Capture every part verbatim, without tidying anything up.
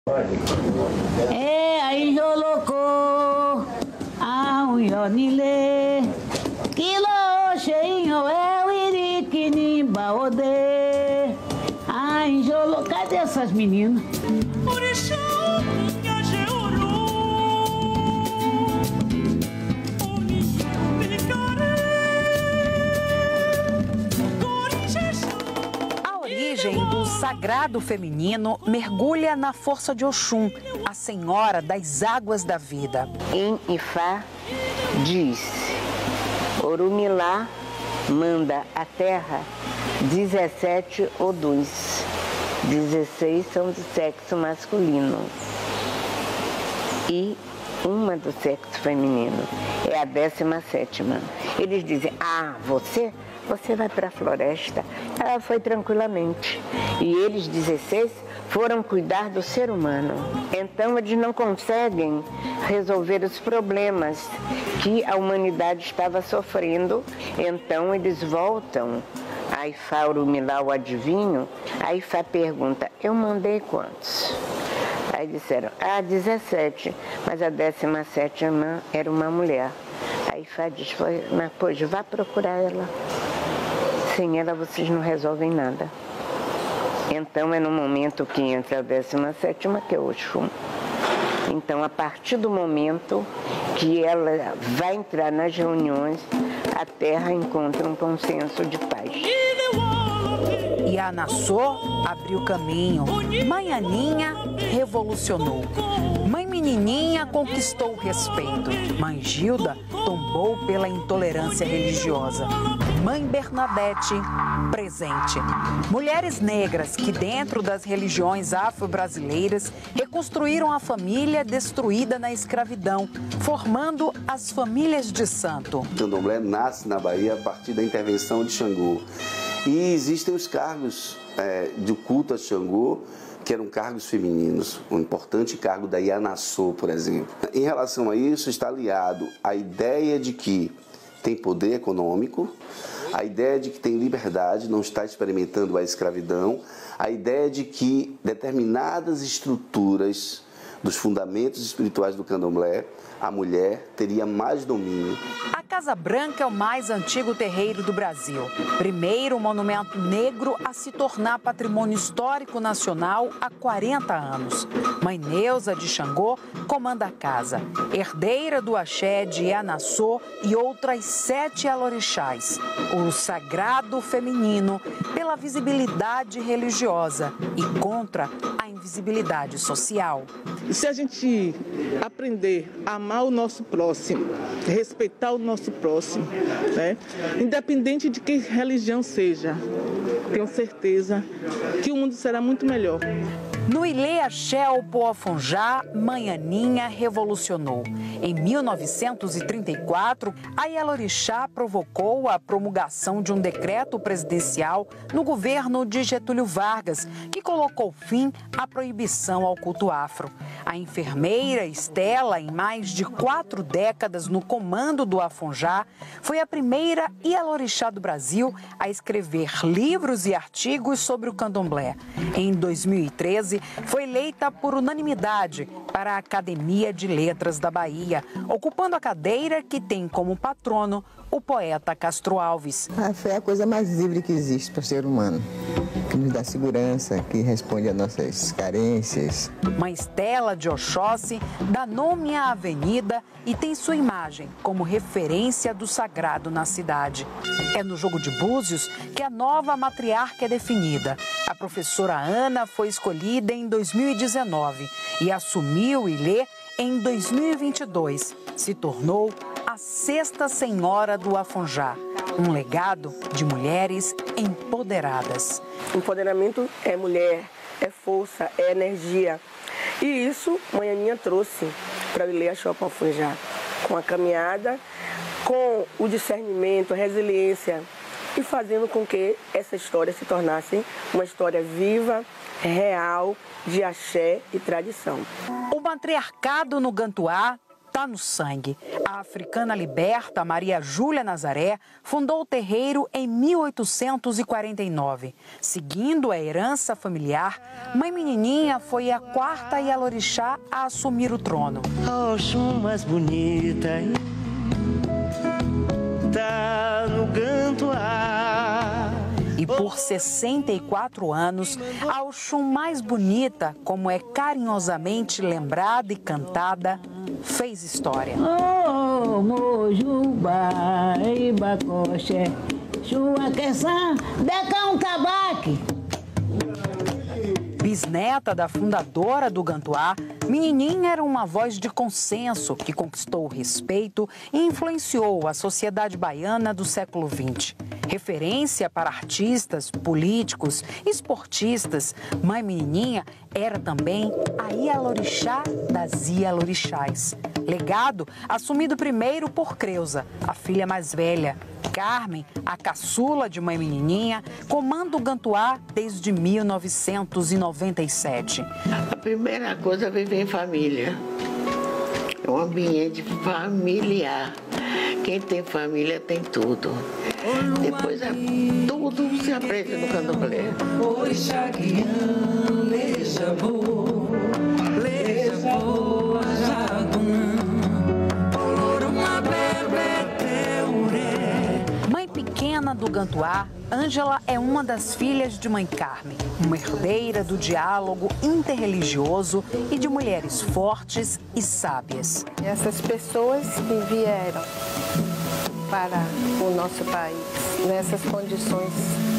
É, aí jolocou, a um jonile, quilo cheinho é o iriquinimba ode. Ai, jolocou, cadê essas meninas? A origem do sagrado feminino mergulha na força de Oxum, a senhora das águas da vida. Em Ifá diz, Orumilá manda a terra dezessete odus, dezesseis são do sexo masculino e uma do sexo feminino, é a décima sétima. Eles dizem, ah, você, você vai para a floresta. Ela foi tranquilamente. E eles, dezesseis, foram cuidar do ser humano. Então, eles não conseguem resolver os problemas que a humanidade estava sofrendo. Então, eles voltam. A Ifá Orumilá, o adivinho, a Ifá pergunta, eu mandei quantos? Aí disseram, ah, dezessete, mas a décima sétima era uma mulher. Aí Ifá diz, mas pois vá procurar ela. Sem ela vocês não resolvem nada. Então é no momento que entra a décima sétima que é Oxum. Então a partir do momento que ela vai entrar nas reuniões, a terra encontra um consenso de paz. E a Anassô abriu caminho, Mãe Aninha revolucionou. Mãe Menininha conquistou o respeito. Mãe Gilda tombou pela intolerância religiosa. Mãe Bernadette, presente. Mulheres negras que, dentro das religiões afro-brasileiras, reconstruíram a família destruída na escravidão, formando as famílias de santo. O candomblé nasce na Bahia a partir da intervenção de Xangô. E existem os cargos é, de culto a Xangô, que eram cargos femininos, um importante cargo da Yanassô, por exemplo. Em relação a isso, está aliado a ideia de que tem poder econômico, a ideia de que tem liberdade, não está experimentando a escravidão, a ideia de que determinadas estruturas dos fundamentos espirituais do candomblé, a mulher teria mais domínio. A Casa Branca é o mais antigo terreiro do Brasil. Primeiro monumento negro a se tornar patrimônio histórico nacional há quarenta anos. Mãe Neuza de Xangô comanda a casa. Herdeira do axé de Yanassô e outras sete alorixás. O sagrado feminino pela visibilidade religiosa e contra a invisibilidade social. E se a gente aprender a amar o nosso próximo, respeitar o nosso próximo, né? Independente de que religião seja, tenho certeza que o mundo será muito melhor. No Ilê Axé Opoafonjá, Mãe Aninha revolucionou. Em mil novecentos e trinta e quatro, a Yalorixá provocou a promulgação de um decreto presidencial no governo de Getúlio Vargas, que colocou fim à proibição ao culto afro. A enfermeira Estela, em mais de quatro décadas no comando do Afonjá, foi a primeira Yalorixá do Brasil a escrever livros e artigos sobre o candomblé. Em dois mil e treze, foi eleita por unanimidade para a Academia de Letras da Bahia, ocupando a cadeira que tem como patrono o poeta Castro Alves. A fé é a coisa mais livre que existe para o ser humano, que nos dá segurança, que responde às nossas carências. Mãe Estela de Oxóssi dá nome à avenida e tem sua imagem como referência do sagrado na cidade. É no jogo de Búzios que a nova matriarca é definida. A professora Ana foi escolhida em dois mil e dezenove e assumiu o Ilê em dois mil e vinte e dois. Se tornou a sexta senhora do Afonjá, um legado de mulheres empoderadas. Empoderamento é mulher, é força, é energia. E isso Mãe Aninha trouxe para o Ilê Axé Opoafonjá, com a caminhada, com o discernimento, a resiliência e fazendo com que essa história se tornasse uma história viva, real, de axé e tradição. O matriarcado no Gantuá está no sangue. A africana liberta Maria Júlia Nazaré fundou o terreiro em mil oitocentos e quarenta e nove. Seguindo a herança familiar, Mãe Menininha foi a quarta Ialorixá a assumir o trono. A Oxum mais bonita tá no Gantuá. E por sessenta e quatro anos, a Oxum mais bonita, como é carinhosamente lembrada e cantada, fez história. Oh, Mojuba, Ibacoché, Chua Queçã, Decão Tabaque. Bisneta da fundadora do Gantuá, Menininha era uma voz de consenso que conquistou o respeito e influenciou a sociedade baiana do século vinte. Referência para artistas, políticos, esportistas, Mãe Menininha era também a Ialorixá das Ialorixás. Legado assumido primeiro por Creuza, a filha mais velha. Carmen, a caçula de Mãe Menininha, comanda o Gantuá desde mil novecentos e noventa e sete. A primeira coisa é viver em família. É um ambiente familiar. Quem tem família tem tudo. Depois é, tudo se aprende no candomblé. Mãe pequena do Gantuá, Ângela é uma das filhas de Mãe Carmen, uma herdeira do diálogo interreligioso e de mulheres fortes e sábias. Essas pessoas que vieram para o nosso país nessas condições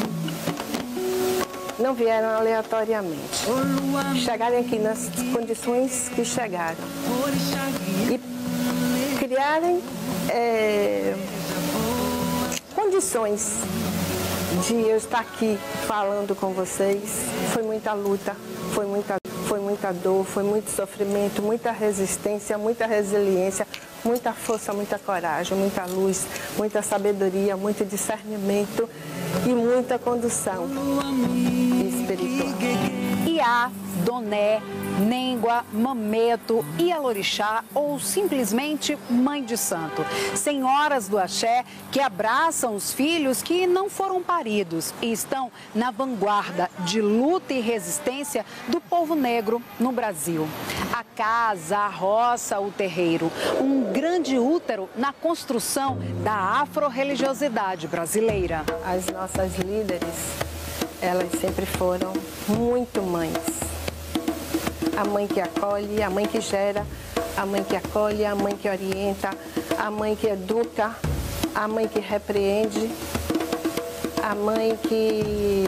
não vieram aleatoriamente. Chegaram aqui nas condições que chegaram e criarem é, condições de eu estar aqui falando com vocês. Foi muita luta, foi muita, foi muita dor, foi muito sofrimento, muita resistência, muita resiliência, muita força, muita coragem, muita luz, muita sabedoria, muito discernimento e muita condução espiritual. Iá, Doné, Néngua, Mameto, Ialorixá ou simplesmente Mãe de Santo. Senhoras do axé que abraçam os filhos que não foram paridos e estão na vanguarda de luta e resistência do povo negro no Brasil. A casa, a roça, o terreiro, um grande útero na construção da afro-religiosidade brasileira. As nossas líderes, elas sempre foram muito mães. A mãe que acolhe, a mãe que gera, a mãe que acolhe, a mãe que orienta, a mãe que educa, a mãe que repreende, a mãe que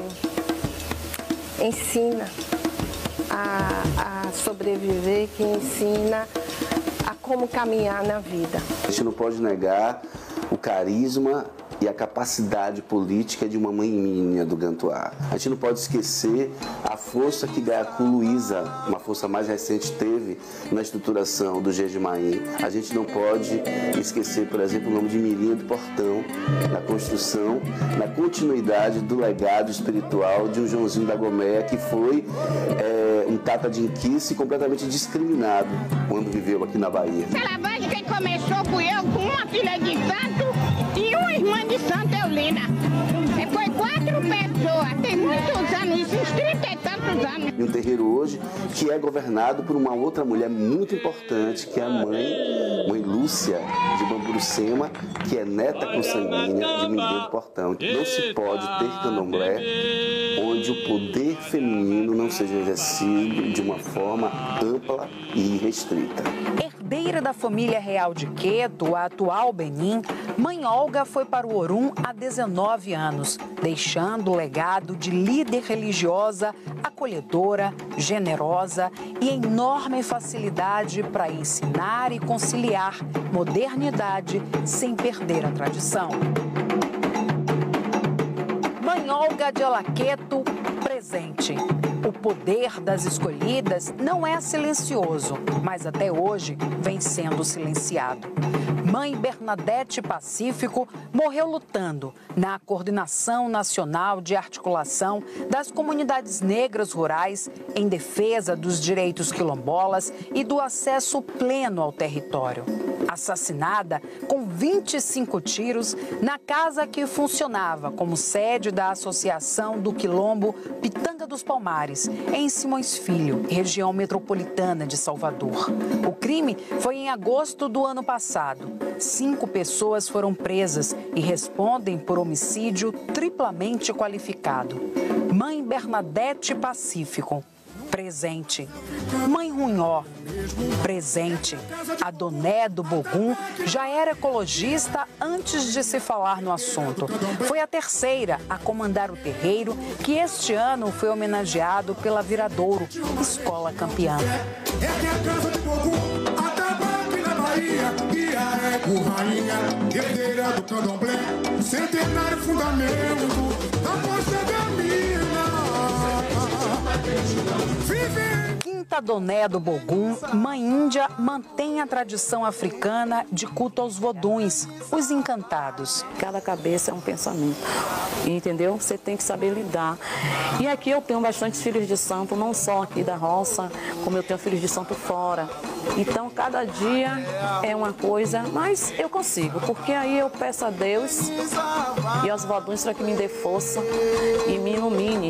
ensina a, a sobreviver, que ensina a como caminhar na vida. A gente não pode negar o carisma e a capacidade política de uma mãe minha do Gantuá. A gente não pode esquecer a força que Gaiacu Luísa, uma força mais recente, teve na estruturação do Jejimaim. A gente não pode esquecer, por exemplo, o nome de Mirinha do Portão, na construção, na continuidade do legado espiritual de um Joãozinho da Goméia, que foi é, um tata de inquice completamente discriminado quando viveu aqui na Bahia. Essa lavagem quem começou fui eu com uma filha de santo e uma irmã de Santa Eulina. Foi quatro pessoas, tem muitos anos, isso, uns trinta e tantos anos. E um terreiro hoje que é governado por uma outra mulher muito importante, que é a mãe, mãe Lúcia de Bamburucema, que é neta consanguínea de Mirinha do Portão. Não se pode ter candomblé onde o poder feminino não seja exercido de uma forma ampla e restrita. Herdeira da família real de Queto, a atual Benin, Mãe Olga foi para o Orum há dezenove anos, deixando o legado de líder religiosa, acolhedora, generosa e enorme facilidade para ensinar e conciliar modernidade sem perder a tradição. Mãe Olga de Alaqueto, presente. O poder das escolhidas não é silencioso, mas até hoje vem sendo silenciado. Mãe Bernadette Pacífico morreu lutando na Coordenação Nacional de Articulação das Comunidades Negras Rurais em defesa dos direitos quilombolas e do acesso pleno ao território. Assassinada com vinte e cinco tiros na casa que funcionava como sede da Associação do Quilombo Pitanga dos Palmares, em Simões Filho, região metropolitana de Salvador. O crime foi em agosto do ano passado. Cinco pessoas foram presas e respondem por homicídio triplamente qualificado. Mãe Bernadette Pacífico, presente. Mãe Runhó, presente. Adoné do Bogum já era ecologista antes de se falar no assunto. Foi a terceira a comandar o terreiro, que este ano foi homenageado pela Viradouro, escola campeã. Rainha, herdeira do candomblé, centenário fundamento da força da mina. Quinta Adoné do Bogum, Mãe Índia, mantém a tradição africana de culto aos voduns, os encantados. Cada cabeça é um pensamento, entendeu? Você tem que saber lidar. E aqui eu tenho bastante filhos de santo, não só aqui da roça, como eu tenho filhos de santo fora. Então, cada dia é uma coisa, mas eu consigo, porque aí eu peço a Deus e aos voduns para que me dê força e me ilumine.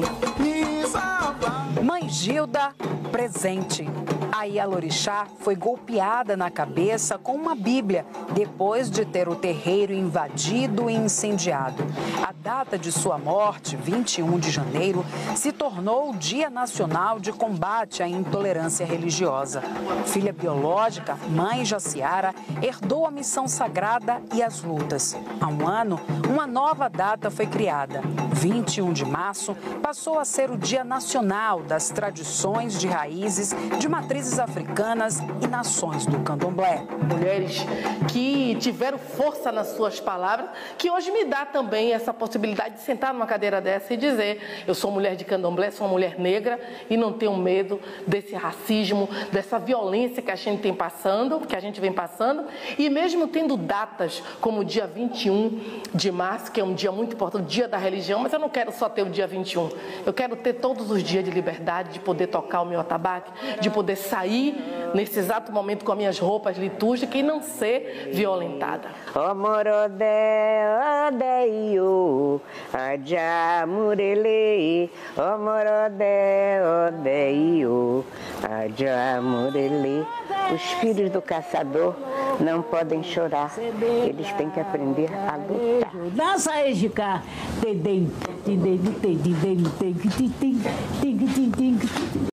Mãe Gilda, presente. A Ialorixá foi golpeada na cabeça com uma Bíblia depois de ter o terreiro invadido e incendiado. A data de sua morte, vinte e um de janeiro, se tornou o Dia Nacional de Combate à Intolerância Religiosa. Filha biológica, Mãe Jaciara, herdou a missão sagrada e as lutas. Há um ano, uma nova data foi criada. vinte e um de março passou a ser o Dia Nacional das Tradições de Raízes de Matrizes Africanas e Nações do Candomblé. Mulheres que tiveram força nas suas palavras, que hoje me dá também essa possibilidade de sentar numa cadeira dessa e dizer: eu sou mulher de Candomblé, sou uma mulher negra e não tenho medo desse racismo, dessa violência que a gente tem passando, que a gente vem passando, e mesmo tendo datas como o dia vinte e um de março, que é um dia muito importante, o dia da religião, mas eu não quero só ter o dia vinte e um, eu quero ter todos os dias de liberdade, de poder tocar o meu atabaque, de poder sair nesse exato momento com as minhas roupas litúrgicas e não ser violentada. O morodé, odeio, adjamurele, o morodé, odeio, adjamurele. Os filhos do caçador não podem chorar, eles têm que aprender a lutar. Dança Ejika, tem tem tem tem tem tem tem tem tem tem tem